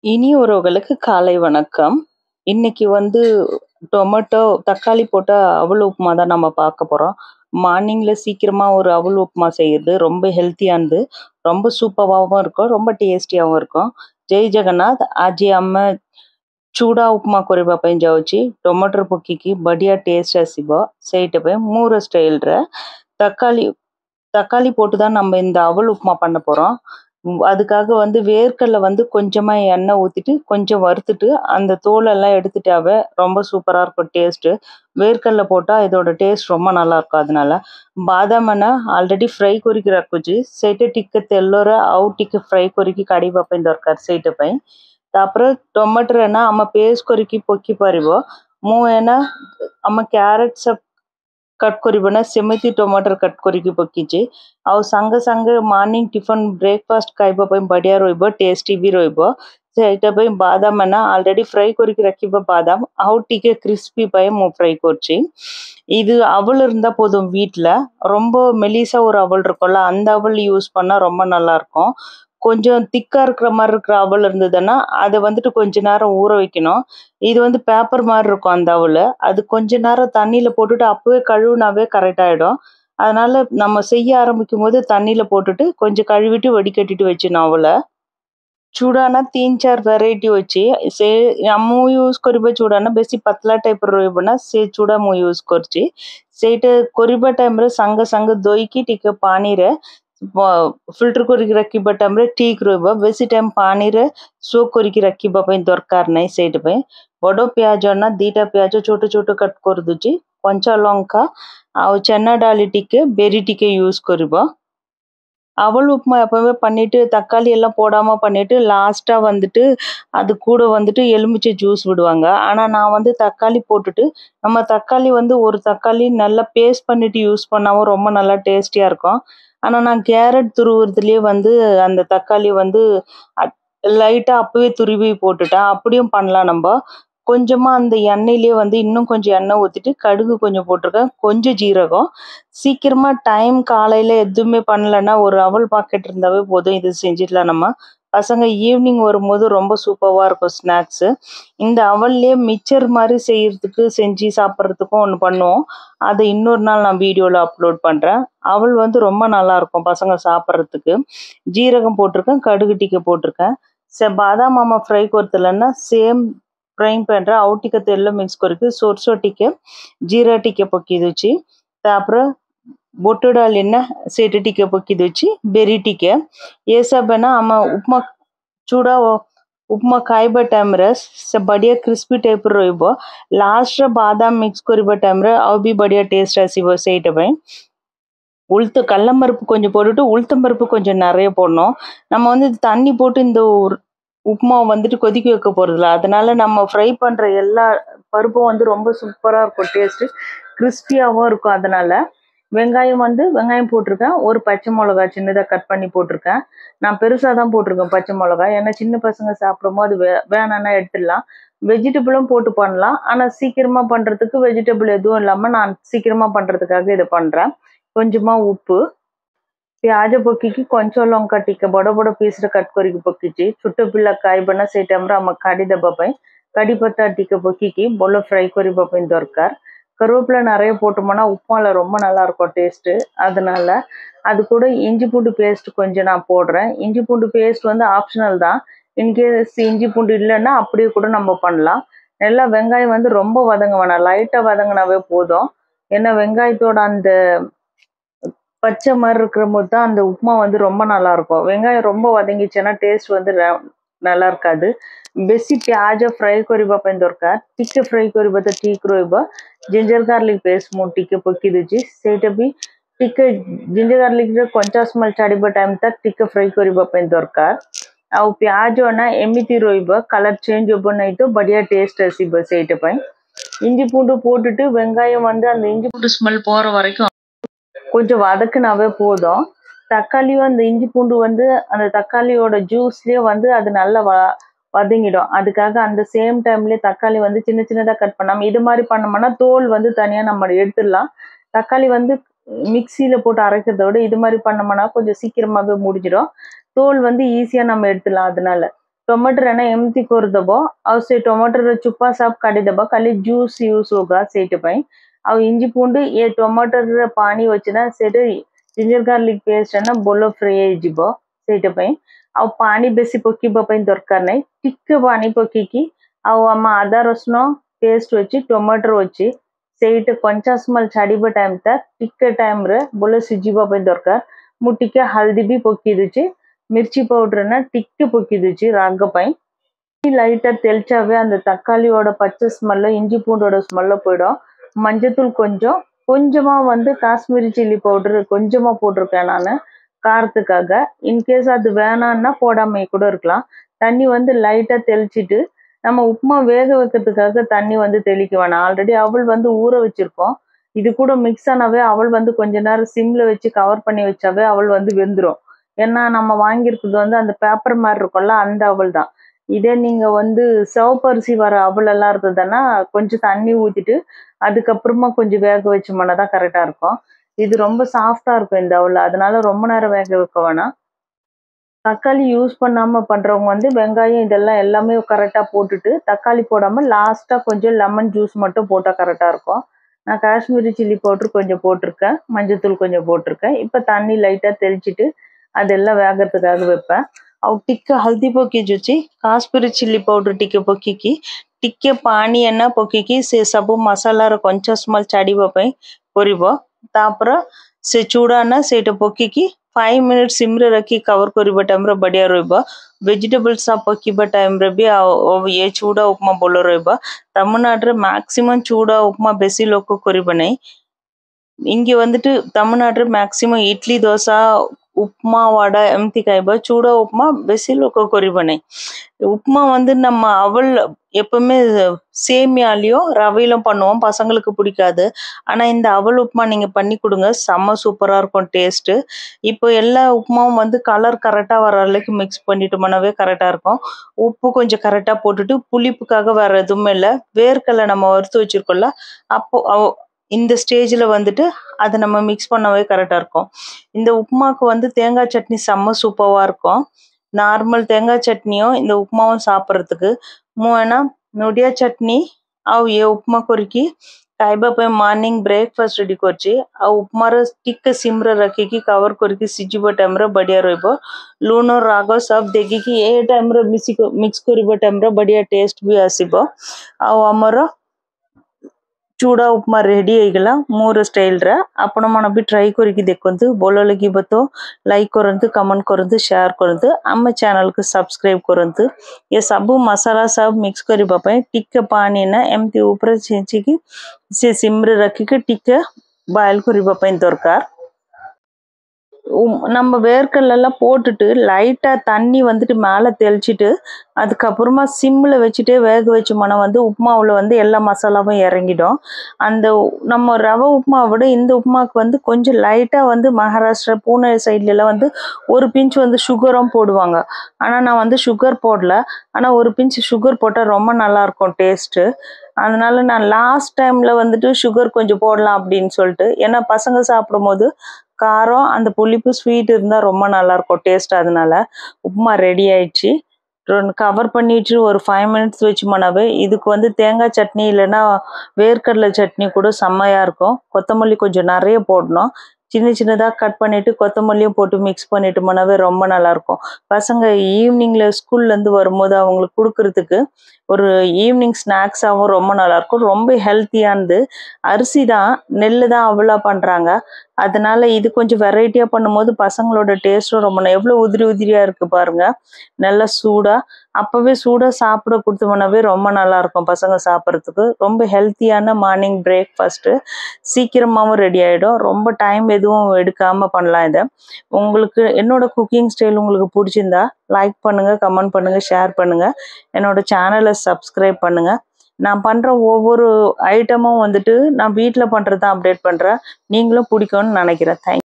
இனி உறவுகளுக்கு காலை வணக்கம். இன்னைக்கு டொமேட்டோ, தக்காளி போட்ட அவல் உப்புமா தான் நம்ம பார்க்க போறோம். மார்னிங்ல சீக்கிரமா ஒரு அவல் உப்புமா செய்யறது ரொம்ப ஹெல்த்தியானது. ரொம்ப சூப்பராவும் இருக்கும். ரொம்ப டேஸ்டியாவும் இருக்கும். जय जगन्नाथ। आज ଆମେ ଚୁଡ଼ା ଉପମା କରିବା ପାଇଁ ଯାଉଛି। ଟମାଟର ପକେଇକି ବଢିଆ ଟେଷ୍ଟ ଆସିବ। ସେଇଟା ପାଇଁ ମୋର ଷ୍ଟାଇଲରେ தக்காளி தக்காளி போட்டு தான் நம்ம இந்த அவல் உப்புமா பண்ண போறோம். அதுக்காக வேர்க்கடலை கொஞ்சமா எண்ணெய் ஊத்திட்டு கொஞ்சம் வறுத்துட்டு அந்த தோலெல்லாம் எடுத்துட்டாவே ரொம்ப சூப்பரா இருக்கும் டேஸ்ட். வேர்க்கடலை போட்டா இதோட டேஸ்ட் ரொம்ப நல்லா இருக்கும்। அதனால ବାଦାମ ଆଲରେଡି ଫ୍ରାଇ କରିକି ରଖୁଛି। ସେଇଟା ଟିକେ ତେଲରେ ଆଉ ଟିକେ ଫ୍ରାଇ କରିକି କାଢିବା ପାଇଁ ଦରକାର ସେଇଟା ପାଇଁ। ତାପରେ ଟମାଟର ଆମେ ପେଷ୍ଟ କରିକି ପକେଇ ପାରିବ। ମୁଁ ଆମ କ୍ୟାରେଟ कट करना सेमती टमाटर कट करके पकीचे आउ सांगे सांगे मॉर्निंग टिफिन ब्रेकफास्ट खाइबा पई बढ़िया रहइबो टेस्टी भी रहइबो। सेटा पई बादाम ऑलरेडी फ्राई करके रखिबो बादाम आउ टिके क्रिस्पी पई मो फ्राई करछि। இது அவல் இருந்தா போதும் வீட்ல ரொம்ப மெலிசா ஒரு அவல் இருக்கும்ல அந்த அவல் யூஸ் பண்ணா ரொம்ப நல்லா இருக்கும்। கொஞ்சம் திக்கா இருக்கிற மாதிரி இருக்கிற அவல் இருந்ததுன்னா அதை கொஞ்ச நேரம் ஊற வைக்கணும்। இது பேப்பர் மாதிரி இருக்கும் அந்த அவல்। அது கொஞ்ச நேரம் தண்ணியில போட்டுட்டு அப்பவே கழுவுனாவே கரெக்ட் ஆயிடும்। அதனால நம்ம செய்ய ஆரம்பிக்கும் போது தண்ணியில போட்டுட்டு கொஞ்சம் கழுவிட்டு வடிகட்டிட்டு வச்சிடணும் அவலை। चूड़ाना 3-4 वेराइटी अच्छी से मु यूज करिबा चूड़ाना बेसी पतला टाइप रहइबना से चूड़ा मु यूज करछि। सेटा करिबा टाइम रे संग संग दोई की टिके पानी रे फिल्टर करके रखिबा टाइम रे ठीक रहइबो। बेसी टाइम पानी रे सोक करके रखिबा पई दरकार नै। सेट पे बड़ो प्याज ना 2टा प्याज छोटो छोटो कट कर दुछि। कंचा लंका आ चना डाली टिके बेरी टिके यूज करिबो। அவல் உப்புமா எப்பவுமே பண்ணிட்டு தக்காளி எல்லாம் போடாம பண்ணிட்டு லாஸ்டா அது கூட எலுமிச்சை ஜூஸ் விடுவாங்க। ஆனா நான் தக்காளி போட்டுட்டு நம்ம தக்காளி ஒரு தக்காளி நல்லா பேஸ்ட் பண்ணிட்டு யூஸ் பண்ணாவும் ரொம்ப நல்லா டேஸ்டியா இருக்கும்। ஆனா நான் கேரட் துருவுறதுலயே அந்த தக்காளி லைட்டா அப்பவே துருவி போட்டுட்டேன்। அப்படியும் பண்ணலாம் நம்ம। கொஞ்சமா அந்த எண்ணெயிலேயே இன்னும் கொஞ்சம் எண்ணெய் ஊத்திட்டு கடுகு கொஞ்சம் போட்டிருக்கேன் கொஞ்சம் ஜீரகம்। சீக்கிரமா டைம் காலையில எதுவுமே பண்ணலன்னா ஒரு அவல் பாக்கெட் இருந்தாவே போதும் இது செஞ்சிடலாம் நம்ம। பசங்க ஈவினிங் வரும்போது ரொம்ப சூப்பரா இருக்கும் ஸ்நாக்ஸ்। இந்த அவல்லே மிச்சர் மாதிரி செய்யறதுக்கு செஞ்சு சாப்பிட்றதுக்கும் ஒன்று பண்ணுவோம்। அதை இன்னொரு நாள் நான் வீடியோல அப்லோட் பண்றேன்। அவல் ரொம்ப நல்லா இருக்கும் பசங்க சாப்பிட்றதுக்கு। ஜீரகம் போட்டிருக்கேன் கடுகு டிக்கை போட்டிருக்கேன்। बादाम आम फ्राई करते सेम फ्राइंग पैन रे आउ टिके तेल मिक्स करके सोरसो टिके जीरा टिके पकी दूची। तापर बोट डाली सेट टिके पकी दूची बेरी टिके ये सब आम उपमा चूड़ा उपमा खाइबा टाइम रे से बढ़िया क्रिस्पी टाइप रहिबो। लास्ट रे बादाम मिक्स करिबा टाइम रे आउ भी बढ़िया टेस्ट आसीबो। सेट पे உளுத்து கடலம்பருப்பு கொஞ்சம் போட்டுட்டு உளுத்தம் பருப்பு கொஞ்சம் நிறைய போடணும்। நம்ம தண்ணி போட்டு இந்த உப்புமா கொதிக்க வைக்க போறதில்ல। அதனால நம்ம ஃப்ரை பண்ற எல்லா பருப்பும் ரொம்ப சூப்பரா இருக்கும் டேஸ்ட் கிறிஸ்பியாவும் இருக்கும்। அதனால வெங்காயம் வெங்காயம் போட்டிருக்கேன் ஒரு பச்சை மிளகாய் சின்னதா கட் பண்ணி போட்டிருக்கேன்। நான் பெருசா தான் போட்டிருக்கேன் பச்சை மிளகாய் ஏன்னா சின்ன பசங்க சாப்பிடும்போது வேணான்னா எடுத்துடலாம்। வெஜிடபிளும் போட்டு பண்ணலாம் ஆனா சீக்கிரமா பண்றதுக்கு வெஜிடபிள் எதுவும் இல்லாம நான் சீக்கிரமா பண்றதுக்காக இதை பண்றேன்। கொஞ்சமா உப்பு प्याज पकी कंचा लंका टिके बड़ बड़ पीस रे कट करके पकीची छोट पिला खाइबना से टाइम रे हम काढ़ी देबा पई कड़ी पत्ता टिके पकी बोलो फ्राई करबा पई दरकार। கருவேப்பிலை நிறைய போட்டோம்னா உப்புமால ரொம்ப நல்லா இருக்கும் டேஸ்ட்। அதனால அது கூட இஞ்சி பூண்டு பேஸ்ட் கொஞ்சம் நான் போடுறேன்। இஞ்சி பூண்டு பேஸ்ட் ஆப்ஷனல் தான்। இன்கேஸ் இஞ்சி பூண்டு இல்லைன்னா அப்படியே கூட நம்ம பண்ணலாம்। நல்லா வெங்காயம் ரொம்ப வதங்க வேணாம் லைட்டா வதங்கினாவே போதும்। ஏன்னா வெங்காயத்தோட அந்த பச்சை மாதிரி இருக்கிற போது தான் அந்த உப்புமா ரொம்ப நல்லா இருக்கும்। வெங்காயம் ரொம்ப வதங்கிச்சுன்னா டேஸ்ட் நல்லா இருக்காது। बेसी प्याज फ्राई करबा पे दरकार टिके फ्राई करबा तो ठीक रहइबो। जिंजर गार्लिक पेस्ट मो टिके पकी देछि सेटा भी टिके जिंजर गार्लिक रे कंचा स्मेल छाड़ीबा टाइम तक टिके फ्राई करबा पे दरकार। आ प्याज एमिति रहइबो कलर चेंज होबो नै तो बढ़िया टेस्ट आसीबो। सेटा पे इंजी पूंडु போட்டுட்டு வெங்காயம் அந்த இஞ்சி பூண்டு ஸ்மெல் போற வரைக்கும் கொஞ்சம் வதக்குனாவே போதும்। தக்காளி இஞ்சி பூண்டு அந்த தக்காளியோட ஜூஸ்லயே அது நல்லா வதங்கிடும்। அதுக்காக அந்த சேம் டைம்லயே தக்காளி சின்ன சின்னதா கட் பண்ணாம இது மாதிரி பண்ணோம்னா தோல் தனியா நம்ம எடுத்துடலாம்। தக்காளி மிக்சியில போட்டு அரைக்கிறத விட இது மாதிரி பண்ணோம்னா கொஞ்சம் சீக்கிரமாவே முடிஞ்சிடும்। தோல் ஈஸியா நம்ம எடுத்துடலாம்। அதனால टमाटर है ना एमती करदेव आउ से टमाटर चुप्पा सब काटिदेव खाली जूस यूज होगा सेटपाई आउ इंजी पूंडु ये टमाटर पानी वचना सेट जिंजर गार्लिक पेस्ट है ना बोलो फ्राई हो सेटपाई आउ पानी बेसी पकीबा पई दरकार नहीं टिक्के पानी पकीकी आउ आम आदा रसुन पेस्ट वची टमाटर वची सेट कंचा स्मेल छाड़ीबा टाइम तक टिक्के टाइम रे बोले सिझीबा पई दरकार मु टिक्के हल्दी भी पकी दुची मिर्ची पउडर ना टिक्के पकी दुची राग पई லைட்டா தெளிச்சாவே அந்த தக்காளியோட பச்சை ஸ்மெல்ல இஞ்சி பூண்டோட ஸ்மெல்ல போய்டும் மஞ்சத்தூள் கொஞ்சம் கொஞ்சமா வந்து காஷ்மீரி சில்லி பவுடர் கொஞ்சமா போட்டிருக்கேன் நான் காரத்துக்காக இன்கேஸ் அது வேணான்னா போடாம கூட இருக்கலாம் தண்ணி வந்து லைட்டா தெளிச்சிட்டு நம்ம உப்புமா வேக வைக்கிறதுக்காக தண்ணி வந்து தெளிக்க வேணாம் ஆல்ரெடி அவல் வந்து ஊற வச்சிருக்கோம் இது கூட மிக்ஸ் ஆனவே அவல் வந்து கொஞ்ச நேரம் சிம்ல வச்சு கவர் பண்ணி வச்சாவே அவல் வந்து வெந்துரும் ஏன்னா நம்ம வாங்கியிருக்கிறது வந்து அந்த பேப்பர் மாதிரி இருக்கும்ல அந்த அவல் தான் இதே நீங்க வந்து சிவப்பரிசி வர அவல் எல்லாம் இருந்ததுன்னா கொஞ்சம் தண்ணி ஊத்திட்டு அதுக்கப்புறமா கொஞ்சம் வேக வச்சோம்னா தான் கரெக்டா இருக்கும் இது ரொம்ப சாஃப்டா இருக்கும் இந்த அவல் அதனால ரொம்ப நேரம் வேக வைக்க வேணாம் தக்காளி யூஸ் பண்ணாம பண்றவங்க வந்து வெங்காயம் இதெல்லாம் எல்லாமே கரெக்டா போட்டுட்டு தக்காளி போடாம லாஸ்டா கொஞ்சம் லெமன் ஜூஸ் மட்டும் போட்டா கரெக்டா இருக்கும் நான் காஷ்மீரி சில்லி பவுடர் கொஞ்சம் போட்டிருக்கேன் மஞ்சத்தூள் கொஞ்சம் போட்டிருக்கேன் இப்போ தண்ணி லைட்டா தெளிச்சிட்டு அதெல்லாம் வேகிறதுக்காக வைப்பேன் ଆଉ ଟିକେ ହଳଦୀ ପକେଇ ଦଉଛି କାଶ୍ମୀରୀ ଚିଲି ପାଉଡର ଟିକେ ପକେଇକି ଟିକେ ପାଣି ଏନା ପକେଇକି ସେ ସବୁ ମସଲାର କଞ୍ଚା ସ୍ମେଲ ଛାଡ଼ିବା ପାଇଁ କରିବ ତାପରେ ସେ ଚୁଡ଼ା ନା ସେଇଟା ପକେଇକି 5 ମିନିଟ୍ ସିମରେ ରଖି କଭର କରିବା ଟାଇମରେ ବଢିଆ ରହିବ ଭେଜିଟେବଲ ସବ ପକେଇବା ଟାଇମରେ ବି ଆଉ ଏ ଚୁଡ଼ା ଉପମା ଭଲ ରହିବ ତାମିଲନାଡୁରେ ମ୍ୟାକ୍ସିମମ୍ ଚୁଡ଼ା ଉପମା ବେଶୀ ଲୋକ କରିବ ନାହିଁ இங்க வந்துட்டு தமிழ்நாட்டுல மேக்சிமம் இட்லி தோசை உப்புமா வடை எம்தி காய்பா சூடா உப்புமா பெசி லோக்க கொரிபனை உப்புமா வந்து நம்ம அவல் எப்பவுமே சேமியாலையும் ரவையிலும் பண்ணுவோம் பசங்களுக்கு பிடிக்காது ஆனா இந்த அவல் உப்புமா நீங்க பண்ணி கொடுங்க செம்ம சூப்பரா இருக்கும் டேஸ்ட் இப்போ எல்லா உப்புமாவும் வந்து கலர் கரெக்டா வர அளவுக்கு மிக்ஸ் பண்ணிட்டு மனவே கரெக்டா இருக்கும் உப்பு கொஞ்சம் கரெக்டா போட்டுட்டு புளிப்புக்காக வேற எதுவுமே இல்லை வேர்க்கடலை நம்ம வறுத்து வச்சிருக்கோம்ல அப்போ இந்த ஸ்டேஜ்ல வந்துட்டு அதை நம்ம மிக்ஸ் பண்ணவே கரெக்டா இருக்கும் இந்த உப்புமாக்கு வந்து தேங்காய் சட்னி செம்ம சூப்பரா இருக்கும் நார்மல் தேங்காய் சட்னியும் இந்த உப்புமாவும் சாப்பிட்றதுக்கு மூணா நொடியா சட்னி ଆଉ ଏ ଉପମା କରିକି ଖାଇବା ପାଇଁ ମର୍ଣ୍ଣିଂ ବ୍ରେକଫାଷ୍ଟ ରେଡି କରିଛି ଆଉ ଉପମାର ଟିକେ ସିମରେ ରଖିକି କଭର କରିକି ସିଝିବା ଟାଇମରେ ବଢିଆ ରହିବ ଲୁଣ ରାଗ ସବୁ ଦେଖିକି ଏ ଟାଇମରେ ମିକ୍ସ କରିବା ଟାଇମରେ ବଢିଆ ଟେଷ୍ଟ ବି ଆସିବ ଆଉ ଆମର चूड़ा उपमा रेडी होगला मोर स्टाइल रा आपण मन भी ट्राई करके देखंतु बोलो लगिबो तो लाइक करंतु कमेंट करंतु शेयर करंतु हम चैनल को सब्सक्राइब करंतु ये सब मसाला सब मिक्स करबा पय टिक्के पानी ना एमती ऊपर छेची की से सिमरे रखी के टिक्के बॉयल करबा पय दरकार நம்ம வேர்க்கடலை போட்டுட்டு லைட்டா தண்ணி வந்துட்டு மேலே தெளிச்சிட்டு அதுக்கப்புறமா சிம்ல வச்சுட்டே வேக வச்சோம்னா வந்து உப்புமாவில் வந்து எல்லா மசாலாவும் இறங்கிடும் அந்த நம்ம ரவை உப்புமாவை விட இந்த உப்புமாவுக்கு வந்து கொஞ்சம் லைட்டா வந்து மகாராஷ்டிரா பூனே சைட்ல எல்லாம் வந்து ஒரு பிஞ்ச் வந்து சுகரும் போடுவாங்க ஆனா நான் வந்து சுகர் போடல ஆனா ஒரு பிஞ்ச் சுகர் போட்டா ரொம்ப நல்லா இருக்கும் டேஸ்ட் அதனால நான் லாஸ்ட் டைம்ல வந்துட்டு சுகர் கொஞ்சம் போடலாம் அப்படின்னு சொல்லிட்டு ஏன்னா பசங்க சாப்பிடும் போது காரம் அந்த புளிப்பு ஸ்வீட் இருந்தா ரொம்ப நல்லா இருக்கும் டேஸ்ட் அதனால உப்புமா ரெடி ஆயிடுச்சு கவர் பண்ணிட்டு ஒரு 5 மினிட்ஸ் வச்சுமனாவே இதுக்கு வந்து தேங்காய் சட்னி இல்லைன்னா வேர்க்கடலை சட்னி கூட செம்மையா இருக்கும் கொத்தமல்லி கொஞ்சம் நிறைய போடணும் சின்ன சின்னதா கட் பண்ணிட்டு கொத்தமல்லியும் போட்டு மிக்ஸ் பண்ணிட்டு மனாவே ரொம்ப நல்லா இருக்கும் பசங்க ஈவினிங்ல ஸ்கூல்ல இருந்து வரும்போது அவங்களுக்கு கொடுக்கறதுக்கு ஒரு ஈவினிங் ஸ்நாக்ஸாவும் ரொம்ப நல்லா இருக்கும் ரொம்ப ஹெல்த்தியானது அரிசி தான் நெல்லு தான் அவ்வளோ பண்றாங்க அதனால இது கொஞ்சம் வெரைட்டியா பண்ணும்போது பசங்களோட டேஸ்டும் ரொம்ப எவ்வளவு உதிரி உதிரியா இருக்கு பாருங்க நல்லா சூடா அப்பவே சூடா சாப்பிட கொடுத்தோம்னாவே ரொம்ப நல்லா இருக்கும் பசங்க சாப்பிட்றதுக்கு ரொம்ப ஹெல்த்தியான மார்னிங் பிரேக்ஃபாஸ்ட் சீக்கிரமாவும் ரெடி ஆயிடும் ரொம்ப டைம் எதுவும் எடுக்காம பண்ணலாம் இதை உங்களுக்கு என்னோட குக்கிங் ஸ்டைல் உங்களுக்கு பிடிச்சிருந்தா லைக் பண்ணுங்க கமெண்ட் பண்ணுங்க ஷேர் பண்ணுங்க என்னோட சேனலை சப்ஸ்கிரைப் பண்ணுங்க நான் பண்ற ஒவ்வொரு ஐட்டமும் வந்துட்டு நான் வீட்டில் பண்றதான் அப்டேட் பண்றேன் நீங்களும் பிடிக்கும்னு நினைக்கிறேன் தேங்க்யூ